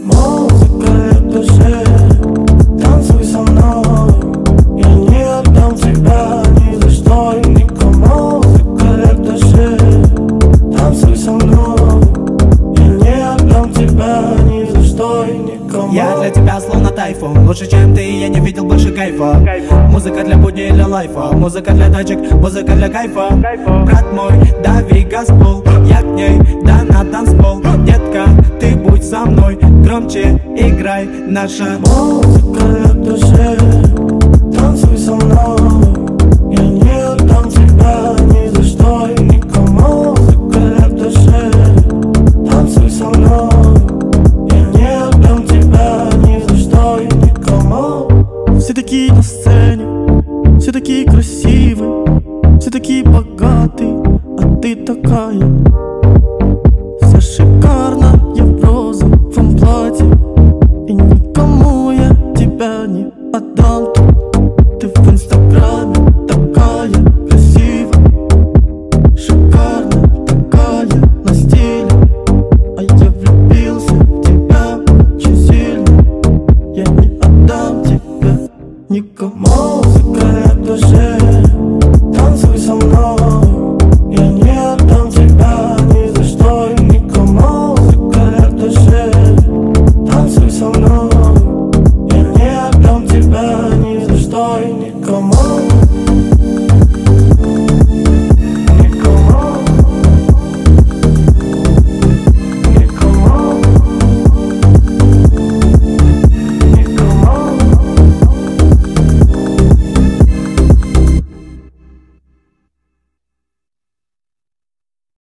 Музыка для души, танцуй со мной. Я не отдам тебя ни за что и никому. Музыка для души, танцуй со мной. Я не отдам тебя ни за что и никому. Я для тебя словно тайфун, лучше чем ты, я не видел больше кайфа. Музыка для будни и для лайфа, музыка для тачек, музыка для кайфа. Брат мой, дави газпол, я к ней, да на танцпол. Детка, ты будь со мной, громче играй наша музыка для души, танцуй со мной. Я не отдам тебя ни за что и никому. Музыка для души, танцуй со мной. Я не отдам тебя ни за что и никому. Все такие на сцене, все такие красивые, все такие богатые, а ты такая